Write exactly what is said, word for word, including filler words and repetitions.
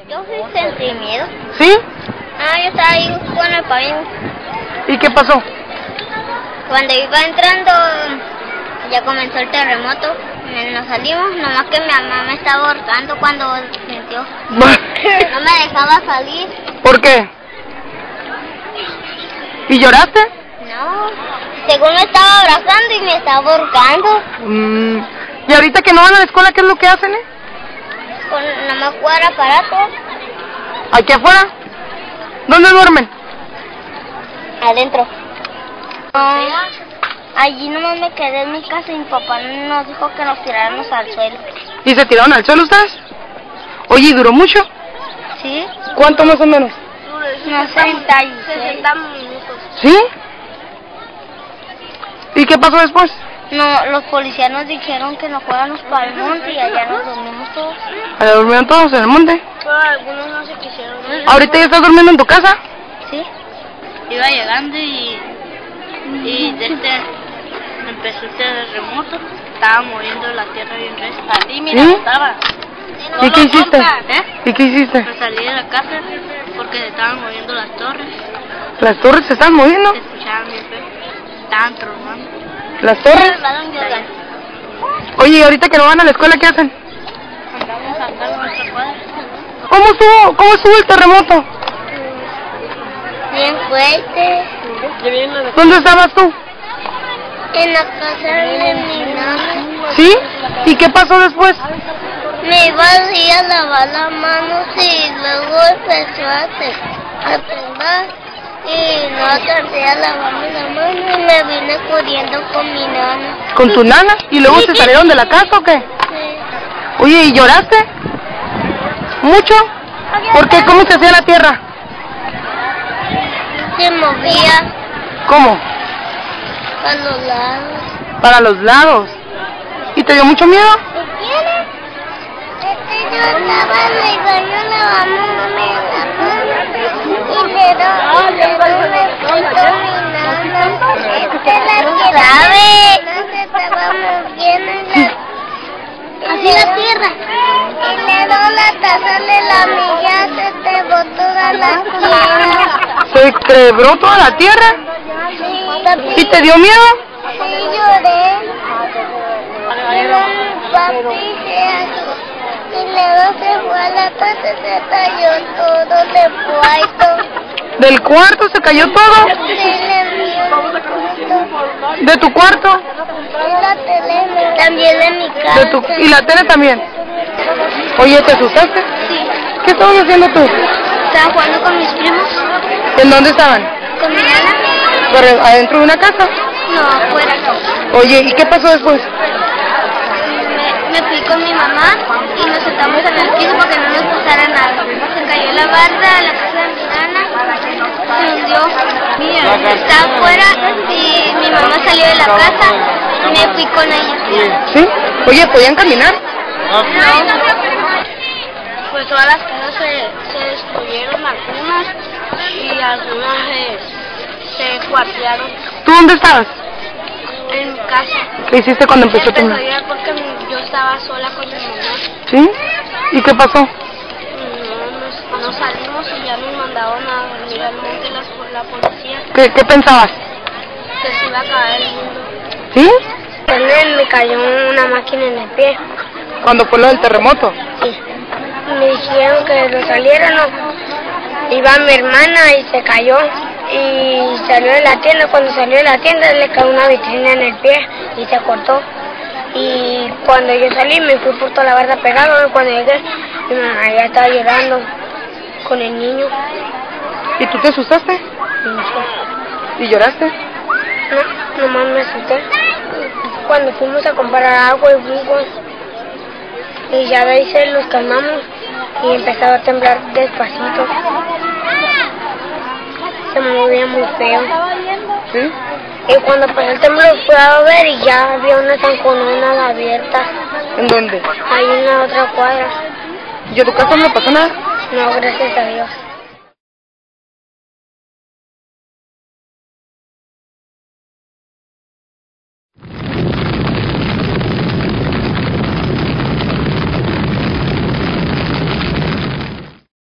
Yo sí sentí miedo. ¿Sí? Ah, yo estaba ahí con el pabellón. ¿Y qué pasó? Cuando iba entrando, ya comenzó el terremoto. Nos salimos, nomás que mi mamá me estaba ahorcando cuando sintió. No me dejaba salir. ¿Por qué? ¿Y lloraste? No, según me estaba abrazando y me estaba ahorcando. Mm. ¿Y ahorita que no van a la escuela, qué es lo que hacen, eh? Con nomás jugar aparatos. ¿Aquí afuera? ¿Dónde duermen? Adentro. No, allí nomás me quedé en mi casa y mi papá nos dijo que nos tiráramos al suelo. ¿Y se tiraron al suelo ustedes? Oye, ¿y duró mucho? ¿Sí? ¿Cuánto más o menos? No sé, sesenta minutos. ¿Sí? ¿Y qué pasó después? No, los policías nos dijeron que nos fuéramos para el monte y allá nos dormimos todos. ¿Allá durmieron todos en el monte? Pero algunos no se quisieron. ¿Ahorita ya estás durmiendo en tu casa? Sí. Iba llegando y, y desde empezó el terremoto, estaba moviendo la tierra bien recio. Así, mira, ¿Sí? estaba. ¿Y qué hiciste? ¿Eh? ¿Y qué hiciste? Me salí de la casa porque se estaban moviendo las torres. ¿Las torres se están moviendo? Se escuchaban bien feo. Estaban tronando. ¿Las torres? Oye, ¿y ahorita que no van a la escuela, qué hacen? Andamos acá en nuestra cuadra. ¿Cómo estuvo, cómo estuvo el terremoto? Bien fuerte. ¿Dónde estabas tú? En la casa de mi mamá. ¿Sí? ¿Y qué pasó después? Me iba así a lavar las manos y luego empezó a, te- a temblar. Y no alcancé a lavarme las manos y me vine corriendo con mi nana. ¿Con tu nana? ¿Y luego se salieron de la casa o qué? Sí. Oye, ¿y lloraste? ¿Mucho? ¿Por qué? ¿Cómo se hacía la tierra? Se movía ¿Cómo? a los lados. Para los lados. ¿Y te dio mucho miedo? ¿Qué quieres? Este, yo estaba en el baño lavándome las manos y le doy, le doy me puso mi nana. Este la que sabe. Se estaba moviendo en la... Así la tierra. Y le doy la taza de la milla, se trepó toda la tierra. ¿Se quebró toda la tierra? Sí. ¿Y te dio miedo? Sí, lloré. Y mi papi se... Y luego se fue a la casa, se cayó todo de cuarto. ¿Del cuarto se cayó todo? Sí, le dio mi cuarto. ¿De tu cuarto? Y la tele también de mi casa. ¿De tu... ¿Y la tele también? Oye, ¿te asustaste? Sí. ¿Qué estabas haciendo tú? Estaba jugando con mis primos. ¿En dónde estaban? Con mi nana. ¿Pero adentro de una casa? No, afuera. Oye, ¿y qué pasó después? Me, me fui con mi mamá y nos sentamos en el piso porque no nos pasara nada. Se cayó la barda a la casa de mi nana, se hundió. Mira, estaba afuera y mi mamá salió de la casa y me fui con ella. ¿Sí? Oye, ¿podían caminar? No. Pues todas las casas se, se destruyeron algunas y algunas se, se cuartearon. ¿Tú dónde estabas? En mi casa. ¿Qué hiciste cuando empezó a Empezó a temblar? llorar porque mi- yo estaba sola con mi mamá. ¿Sí? ¿Y qué pasó? No, nos, nos salimos y ya nos mandaron a venir al monte la, la policía, ¿Qué, qué pensabas? que se iba a acabar el mundo. ¿Sí? También me cayó una máquina en el pie. ¿Cuándo fue lo del terremoto? Sí. Me dijeron que lo salieron, no. Iba mi hermana y se cayó y salió de la tienda. Cuando salió de la tienda le cayó una vitrina en el pie y se cortó. Y cuando yo salí me fui por toda la barda pegada. Cuando llegué mi mamá ya estaba llorando con el niño. ¿Y tú te asustaste? Y ¿Y lloraste? no, nomás me asusté. Cuando fuimos a comprar agua y jugos y ya de ahí se los calmamos y empezaba a temblar despacito. Se movía muy feo. ¿Sí? Y cuando pasó el temblor fui a ver y ya había unas zancononas abiertas. ¿En dónde? Ahí en la otra cuadra. ¿Y a tu casa no le pasó nada? No, gracias a Dios.